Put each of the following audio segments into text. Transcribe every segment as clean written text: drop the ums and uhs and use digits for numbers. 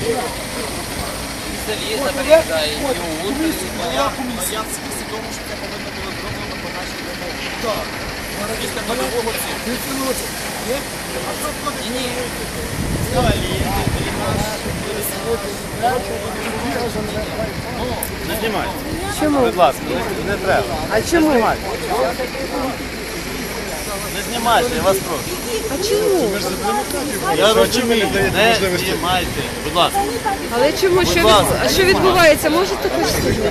Заліза приїжджає, і утри, Я в смысле тому, що це повинно було зроблено по нашій вимогі. Так. Після польового цього. А що входить? Ні. Не знімайте. Чому? Будь ласка, не треба. А чому? Не знімайте, я вас прошу. А чому? Я розумію, не знімайте. Будь ласка. Але чому? А що відбувається? Можете пояснити?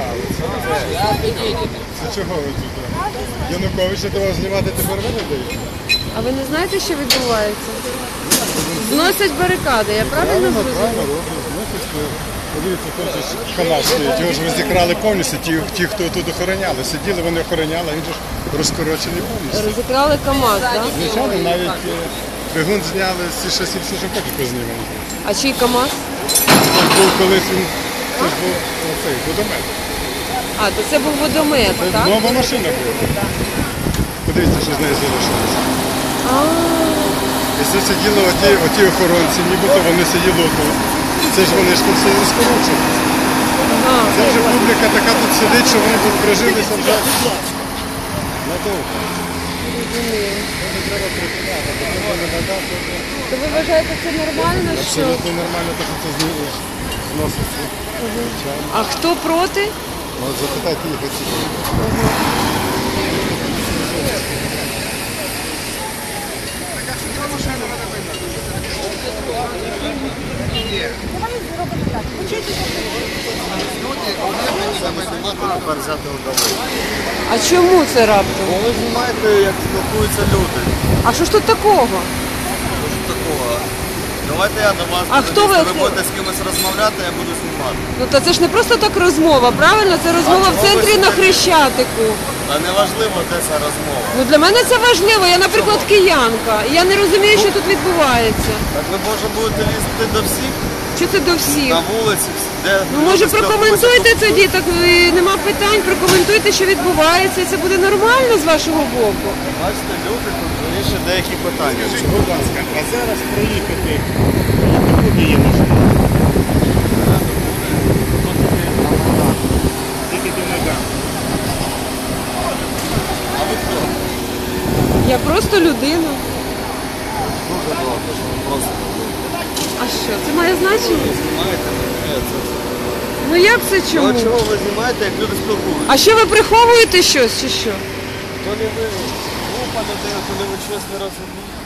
Це чого ви тут? Януковича до вас знімати тепер ви не даєте? А ви не знаєте, що відбувається? Зносять барикади, я правильно зрозуміла? Подивіться, тут же ж канал стоїть. Його ж розікрали повністю, ті, хто тут охороняли. Сиділи, вони охороняли, він же ж розкорочений повністю. Розікрали КамАЗ, так? Звичайно, навіть двигун зняли, всі шасі, всі жовтки познімали. А чий КамАЗ? Це ж був колись він, це ж був оцей, водомет. А, то це був водомет, Це так? нова машина була. Подивіться, що з нею залишилося. І це сиділи оті охоронці, нібито вони сиділи тут. Це ж вони ж тут все розкорочені. Це вже публіка така тут сидить, що вони тут прижилися вже надовго. Це треба припиняти, бо це не надати. То ви вважаєте, це нормально, що... Абсолютно нормально, те, що це зноситься. А хто проти? От запитайте їх оці. А чому це раптом? Ви знімаєте, як спілкуються люди. А що ж тут такого? Що такого? Давайте я до вас А буду, хто ви? якщо ви будете з кимось розмовляти, я буду знімати. Ну то це ж не просто так розмова, правильно? Це розмова в центрі на Хрещатику. Та не важливо, де ця розмова. Ну для мене це важливо. Я, наприклад, киянка. І я не розумію, що тут відбувається. Так ви, може, будете лізти до всіх Що це до всіх? на вулиці, де Ну, люди може, спілкуються. прокоментуйте тоді, так нема питань, прокоментуйте, що відбувається, і це буде нормально з вашого боку. Бачите, люди тут вирішують деякі питання. Будь ласка, а зараз проїхати, куди є машина? Тільки до Майдану. А ви хто? Я просто людина. Дуже добре, що ви просто А що, це має значення? знімаєте. Ну як це Ну, чому? а чого ви знімаєте, як люди спілкуються? А що ви приховуєте щось чи що? То не ви глупа людина, то не ви щось не розумієте.